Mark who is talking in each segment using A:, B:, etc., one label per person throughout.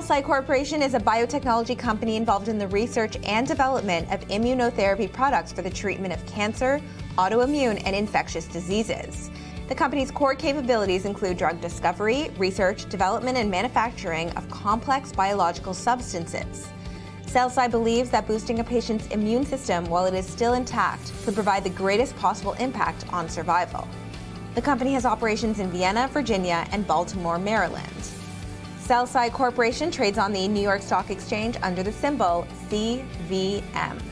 A: CEL-SCI Corporation is a biotechnology company involved in the research and development of immunotherapy products for the treatment of cancer, autoimmune, and infectious diseases. The company's core capabilities include drug discovery, research, development, and manufacturing of complex biological substances. CEL-SCI believes that boosting a patient's immune system while it is still intact could provide the greatest possible impact on survival. The company has operations in Vienna, Virginia, and Baltimore, Maryland. CEL-SCI Corporation trades on the New York Stock Exchange under the symbol CVM.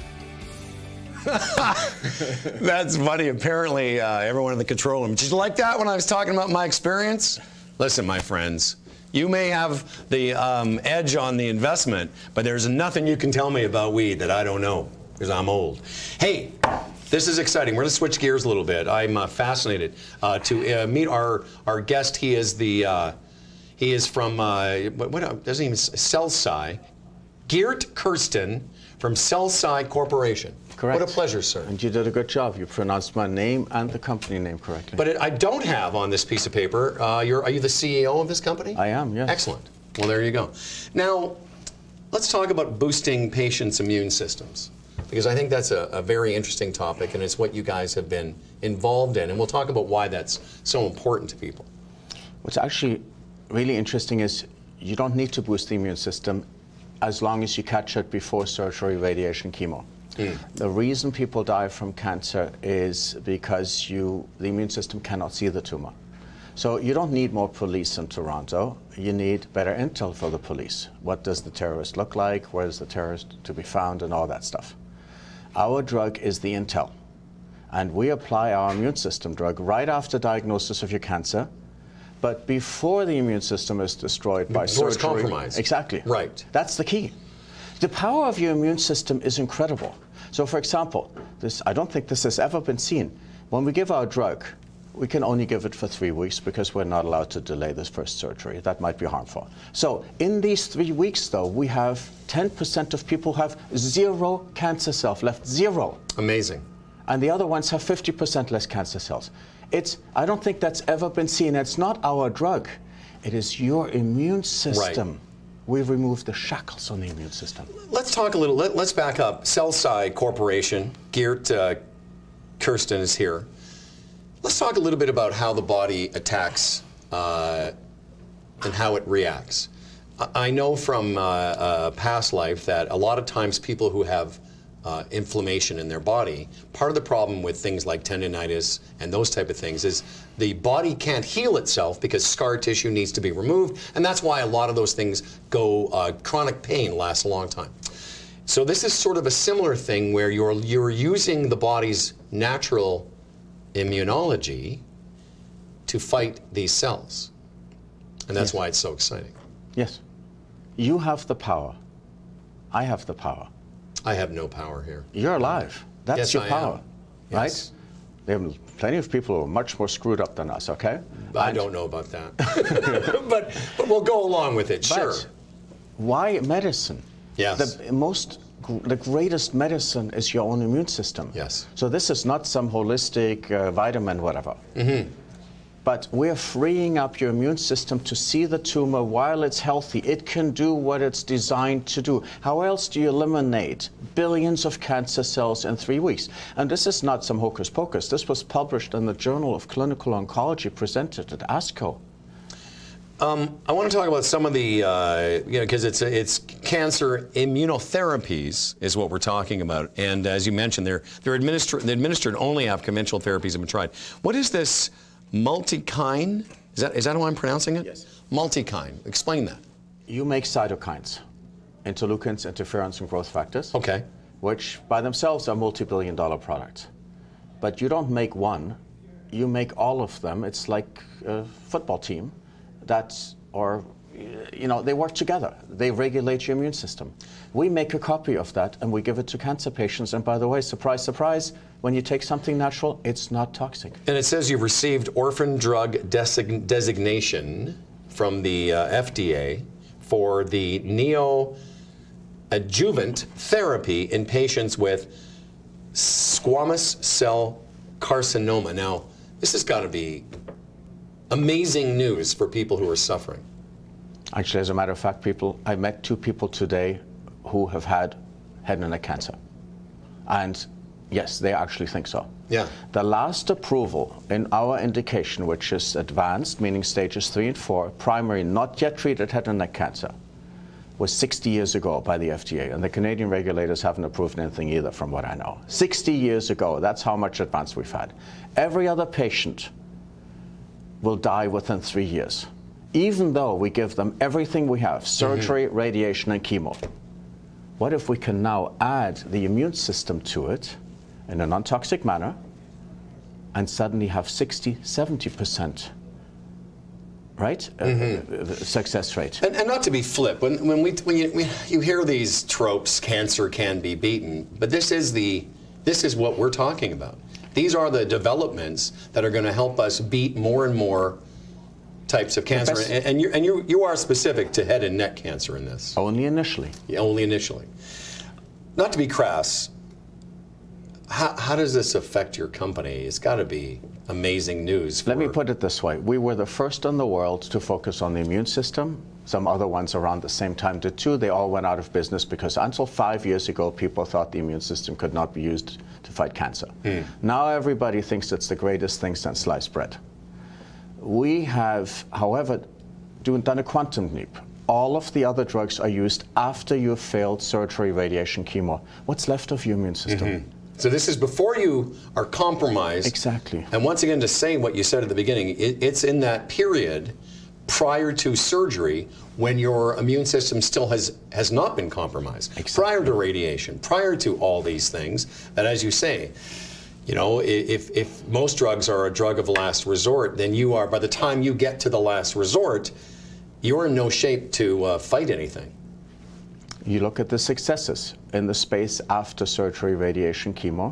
B: That's funny. Apparently, everyone in the control room. Did you like that when I was talking about my experience? Listen, my friends, you may have the edge on the investment, but there's nothing you can tell me about weed that I don't know, because I'm old. Hey, this is exciting. We're going to switch gears a little bit. I'm fascinated to meet our guest. He is from what doesn't even CEL-SCI, Geert Kersten from CEL-SCI Corporation.
C: Correct.
B: What a pleasure, sir.
C: And you did a good job. You pronounced my name and the company name correctly.
B: But I don't have on this piece of paper, are you the CEO of this company?
C: I am, yes.
B: Excellent. Well, there you go. Now, let's talk about boosting patients' immune systems, because I think that's a very interesting topic, and it's what you guys have been involved in, and we'll talk about why that's so important to people.
C: What's actually really interesting is you don't need to boost the immune system as long as you catch it before surgery, radiation, chemo. The reason people die from cancer is because the immune system cannot see the tumor. So you don't need more police in Toronto. You need better intel for the police. What does the terrorist look like? Where is the terrorist to be found? And all that stuff. Our drug is the intel. And we apply our immune system drug right after diagnosis of your cancer, but before the immune system is destroyed by surgery.
B: It's compromised.
C: Exactly.
B: Right.
C: That's the key. The power of your immune system is incredible. So, for example, I don't think this has ever been seen. When we give our drug, we can only give it for 3 weeks because we're not allowed to delay this first surgery. That might be harmful. So, in these 3 weeks, though, we have 10% of people who have 0 cancer cells left. 0.
B: Amazing.
C: And the other ones have 50% less cancer cells. I don't think that's ever been seen. It's not our drug. It is your immune system. Right. We remove the shackles on the immune system. Let's
B: talk a little, let's back up. CEL-SCI Corporation, Geert Kersten is here. Let's talk a little bit about how the body attacks and how it reacts. I know from past life that a lot of times people who have inflammation in their body, part of the problem with things like tendinitis and those type of things is the body can't heal itself because scar tissue needs to be removed, and that's why a lot of those things go, chronic pain lasts a long time. So this is sort of a similar thing where you're using the body's natural immunology to fight these cells, and that's why it's so exciting.
C: Yes. You have the power. I have the power.
B: I have no power here.
C: You're alive. That's your power, right?
B: Yes.
C: There are plenty of people who are much more screwed up than us, okay?
B: I don't know about that. but we'll go along with it, sure.
C: Why medicine?
B: Yes.
C: The greatest medicine is your own immune system.
B: Yes.
C: So this is not some holistic vitamin, whatever. Mm-hmm. But we're freeing up your immune system to see the tumor while it's healthy. It can do what it's designed to do. How else do you eliminate billions of cancer cells in 3 weeks? And this is not some hocus pocus. This was published in the Journal of Clinical Oncology, presented at ASCO.
B: I want to talk about some of the, because it's cancer immunotherapies is what we're talking about. And as you mentioned, they're administered only after conventional therapies have been tried. What is this multikine? Is that how I'm pronouncing it?
C: Yes.
B: Multikine. Explain that.
C: You make cytokines, interleukins, interferons, and growth factors.
B: Okay.
C: Which by themselves are multi-billion-dollar products. But you don't make one. You make all of them. It's like a football team. They work together. They regulate your immune system. We make a copy of that and we give it to cancer patients. And by the way, surprise, surprise, when you take something natural, it's not toxic.
B: And it says you've received Orphan drug designation from the FDA for the neoadjuvant therapy in patients with squamous cell carcinoma. Now, this has got to be amazing news for people who are suffering.
C: Actually, as a matter of fact, I met 2 people today who have had head and neck cancer. And yes, they actually think so.
B: Yeah.
C: The last approval in our indication, which is advanced, meaning stages 3 and 4, primary, not yet treated head and neck cancer, was 60 years ago by the FDA. And the Canadian regulators haven't approved anything either, from what I know. 60 years ago, that's how much advance we've had. Every other patient will die within 3 years, even though we give them everything we have, surgery, radiation, and chemo. What if we can now add the immune system to it in a non-toxic manner and suddenly have 60, 70%, right? Success rate.
B: And not to be flip, when you hear these tropes, cancer can be beaten, but this is what we're talking about. These are the developments that are going to help us beat more and more types of cancer, and you are specific to head and neck cancer in this.
C: Only initially.
B: Yeah, only initially. Not to be crass, how does this affect your company? It's got to be amazing news.
C: Let me put it this way. We were the first in the world to focus on the immune system. Some other ones around the same time did too. They all went out of business because until 5 years ago, people thought the immune system could not be used to fight cancer. Now everybody thinks it's the greatest thing since sliced bread. We have, however, done a quantum leap. All of the other drugs are used after you've failed surgery, radiation, chemo. What's left of your immune system?
B: So this is before you are compromised.
C: Exactly.
B: And once again, to say what you said at the beginning, it's in that period prior to surgery when your immune system still has not been compromised.
C: Exactly.
B: Prior to radiation, prior to all these things, that as you say, you know, if most drugs are a drug of last resort, then you are, by the time you get to the last resort, you're in no shape to fight anything.
C: You look at the successes in the space after surgery, radiation, chemo.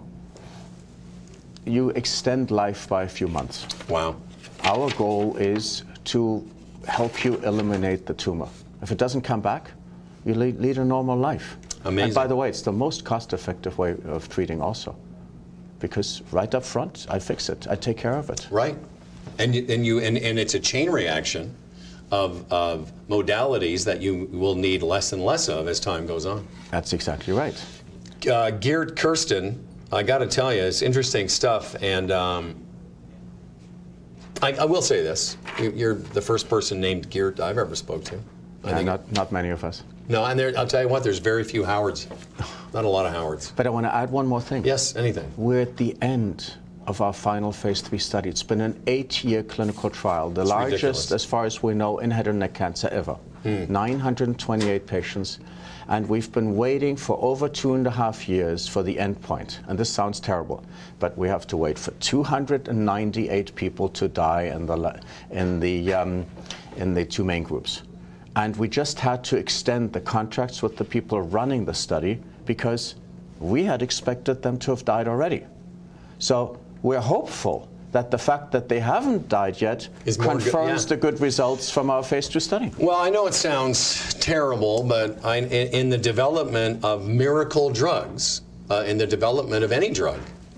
C: You extend life by a few months.
B: Wow.
C: Our goal is to help you eliminate the tumor. If it doesn't come back, you lead a normal life.
B: Amazing.
C: And by the way, it's the most cost-effective way of treating also. Because right up front, I fix it. I take care of it.
B: Right. And it's a chain reaction of modalities that you will need less and less of as time goes on.
C: That's exactly right.
B: Geert Kersten, I got to tell you, it's interesting stuff. And I will say this: you're the first person named Geert I've ever spoke to.
C: Not many of us.
B: No, and I'll tell you what, there's very few Howards. Not a lot of Howards.
C: But I want to add one more thing.
B: Yes, anything.
C: We're at the end of our final phase 3 study. It's been an 8-year clinical trial, the largest,
B: ridiculous,
C: as far as we know, in head and neck cancer ever. 928 patients. And we've been waiting for over 2.5 years for the endpoint. And this sounds terrible, but we have to wait for 298 people to die in the 2 main groups. And we just had to extend the contracts with the people running the study because we had expected them to have died already. So we're hopeful that the fact that they haven't died yet confirms the good results from our phase 2 study.
B: Well, I know it sounds terrible, but in the development of miracle drugs, in the development of any drug,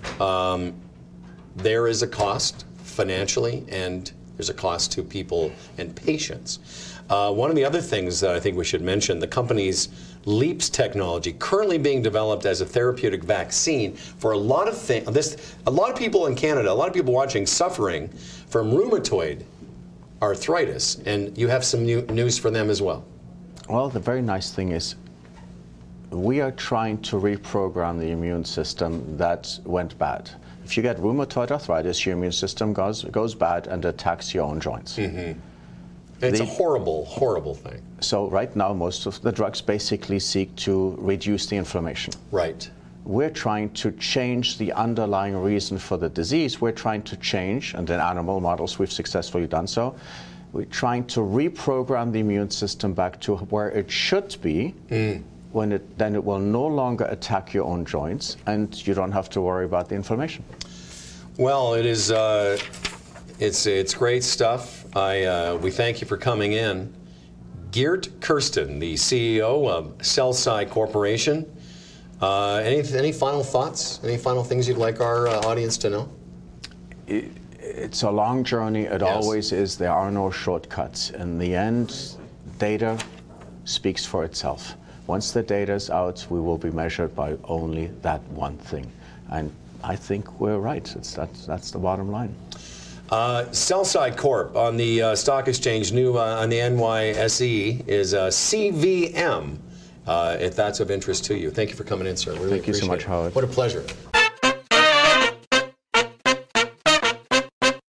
B: there is a cost financially, and there's a cost to people and patients. One of the other things that I think we should mention, the company's LEAPS technology, currently being developed as a therapeutic vaccine for a lot of things. A lot of people in Canada, a lot of people watching, suffering from rheumatoid arthritis, and you have some news for them as well.
C: Well, the very nice thing is we are trying to reprogram the immune system that went bad. If you get rheumatoid arthritis, your immune system goes bad and attacks your own joints.
B: It's a horrible, horrible thing.
C: So right now, most of the drugs basically seek to reduce the inflammation.
B: Right.
C: We're trying to change the underlying reason for the disease. We're trying to change, and in animal models we've successfully done so, we're trying to reprogram the immune system back to where it should be, then it will no longer attack your own joints, and you don't have to worry about the inflammation.
B: Well, it is, it's great stuff. We thank you for coming in. Geert Kersten, the CEO of CEL-SCI Corporation. Any final thoughts? Any final things you'd like our audience to know?
C: It's a long journey. It always is. There are no shortcuts. In the end, data speaks for itself. Once the data is out, we will be measured by only that one thing. And I think we're right. That's the bottom line.
B: CEL-SCI Corp on the stock exchange, new on the NYSE, is CVM, if that's of interest to you. Thank you for coming in, sir. Really
C: Thank you so much,
B: appreciate it.
C: Howard.
B: What a pleasure.